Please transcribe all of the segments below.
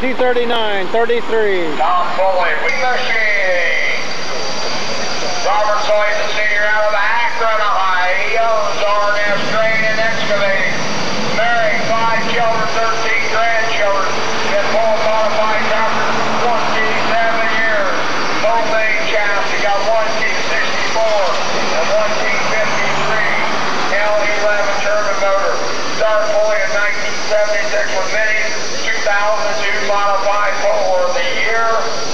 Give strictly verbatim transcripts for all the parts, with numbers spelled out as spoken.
two thirty-nine, thirty-three. Tom Foley, we machine. Robert Soyson Senior out of Akron, Ohio. He owns R and S Grain and Excavating. Married, five children, thirteen grandchildren. Been full modified tractor twenty-seven years. Both main shafts. He got one T sixty-four and one T fifty-three. L eleven turbine motor. Started fully in nineteen seventy-six with minis. two thousand two modified Ford of the year.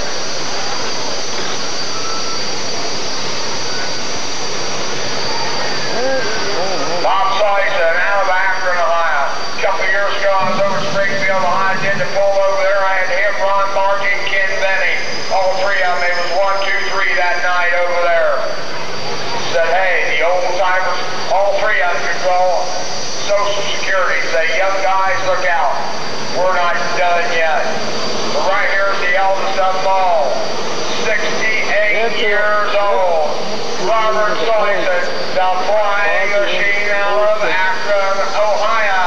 Bob Soyson out of Akron, Ohio. A couple of years ago, I was over at Springfield, Ohio. I did the pull over there. I had him, Ron Markey, and Ken Benny. All three of them. It was one, two, three that night over there. Said, hey, the old timers, all three of them control Social Security. Say, young guys, look out. We're not done yet. But right here is the eldest of them all. sixty-eight years old. Robert Soyson, the flying machine out of Akron, Ohio.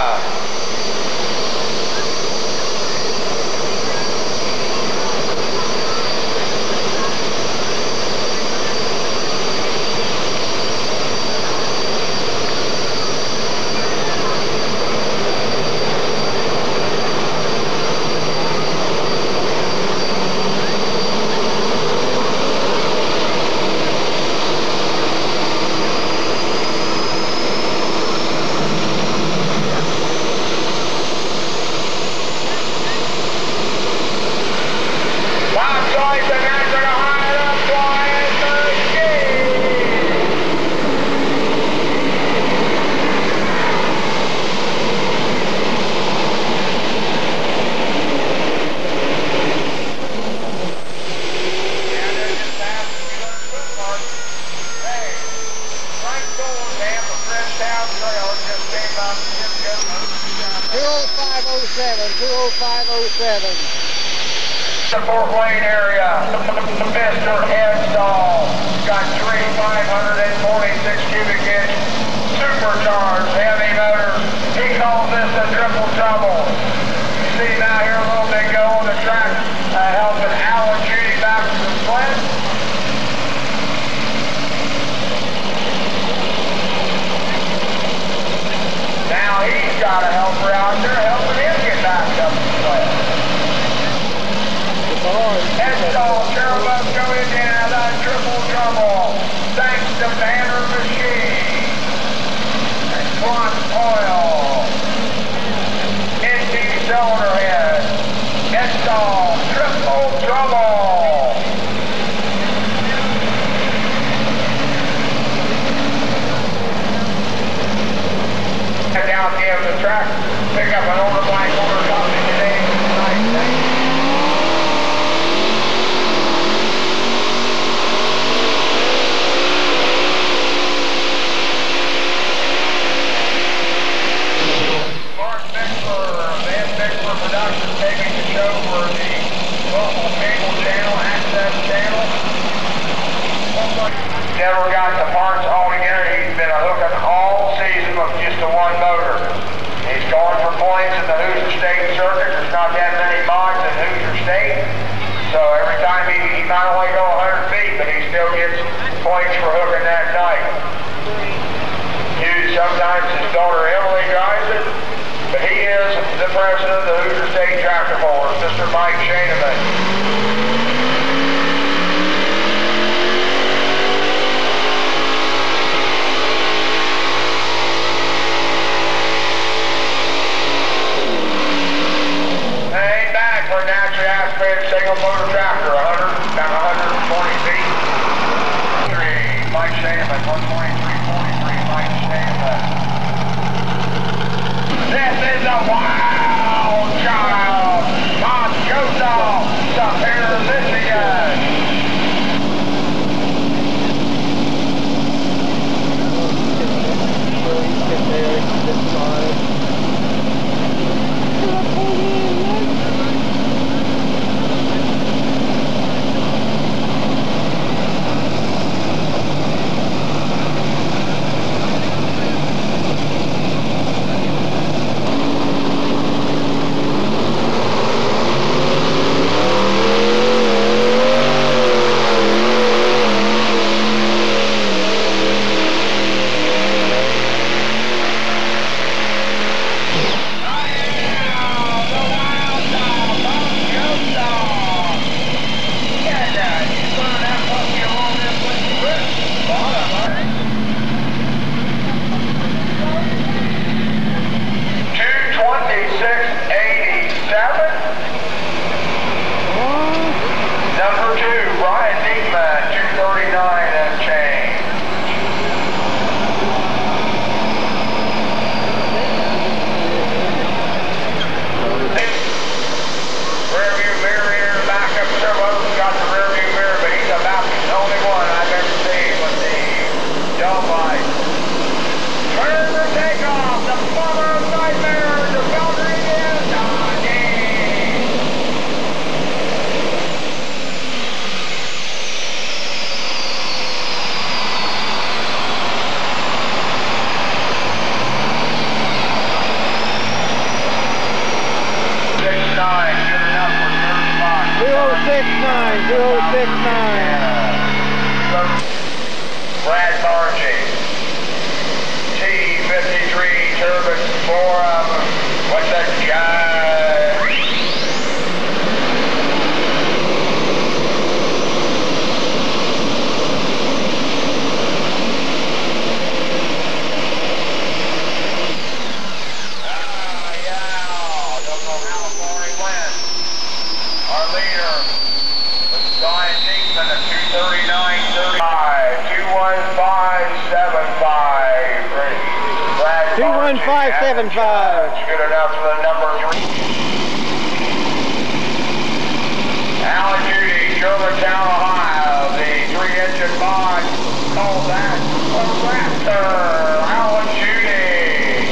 two oh five oh seven. The Fort Wayne area, Mister Headstall, got three five hundred forty-six cubic inch supercharged heavy motors. He calls this a triple trouble. You see now here a little bit go on the track, uh, helping Alan Judy back to the sled. Now he's got a helper out there helping him get back up the sled. Headstall, Cherubim, go Indiana, that triple trouble. Thanks to Banner Machine. And Quant Oil. Indy Cylinder Head. Headstall, triple trouble. Head down at the end of the track. Pick up an older black motor company today. Nice thing. Production taking the show for the local cable channel, access channel. Never got the parts all together. He's been hooking all season with just the one motor. He's going for points in the Hoosier State Circuit. There's not that many mods in Hoosier State. So every time he, he might only go one hundred feet, but he still gets points for hooking that night. Usually sometimes his daughter Emily drives it. But he is the president of the Hoosier State Tractor Pullers, Mister Mike Shaneman. Hang back for a naturally aspirated single motor tractor, one hundred, about one hundred twenty feet. Mike Shaneman, one twenty-three forty-three, Mike Shaneman. This is a wild child. Bob Joseph, Brian Diekman, two thirty-nine and change. Rearview mirror here, backup turbo, got the rearview mirror, but he's about the only one I've ever seen with the dome light. Turn for takeoff, the father of nightmares, the boundary is Donnie. six nine, good enough for third spot. zero six nine, zero six nine. Brad Bargy. T fifty-three turbines, four of them. What's that guy? Ah, yeah. Don't know how far he went. Our leader was Brian Diekman at two thirty-nine thirty-five. two one five seven five. Brad two one five seven five. Bargy, good enough for the number three. Alan Judy, Germantown, Ohio. The three-engine mod called that a Raptor. Alan Judy.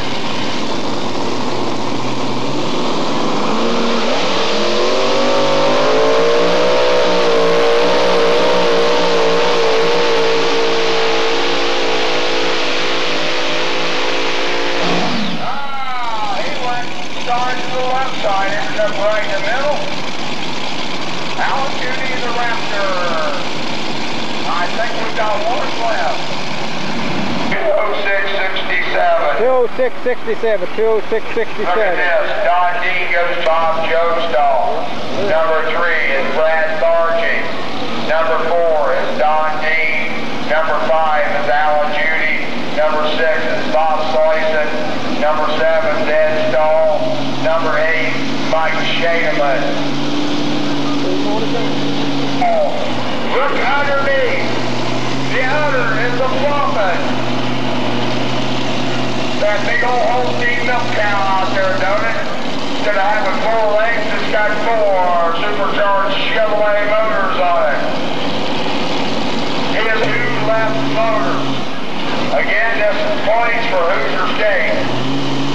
Ah, he went started to the left side, ended up right in the middle. Alan Judy, the Raptor. I think we've got one left. two oh six sixty-seven. two oh six sixty-seven, two oh six Look at sixty-seven. this. Don Dean goes to Bob Joestall. Number three is Brad Bargy. Number four is Don Dean. Number five is Alan Judy. Number six is Bob Slayson. Number seven is Ed Stahl. Number eight, Mike Shademan. Oh, look underneath. The udder is a flopping. That big old Holstein milk cow out there, don't it? Instead of having four legs, it's got four supercharged Chevrolet motors on it. It has two left motors. Again, this is points for Hoosier State.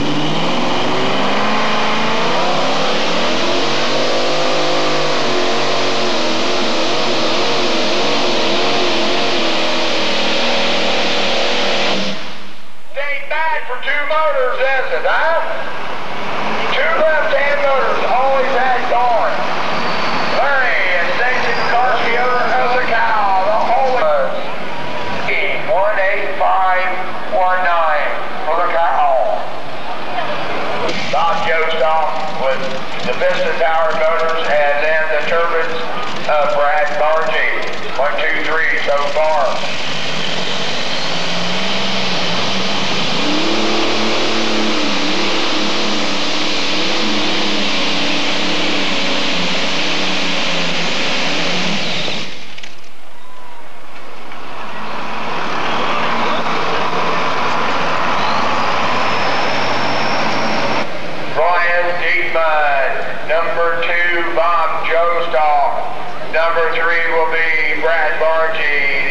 Ain't bad for two motors, is it, huh? Two left-hand motors, always had going. Larry and Stacy McCarthy over as a cow, the whole one eight five one nine for the cow. Bob Joestall with the piston-powered motors, and then the turbines of Brad Bargy. One, two, three so far. Number two, Bob Joestall. Number three will be Brad Bargy.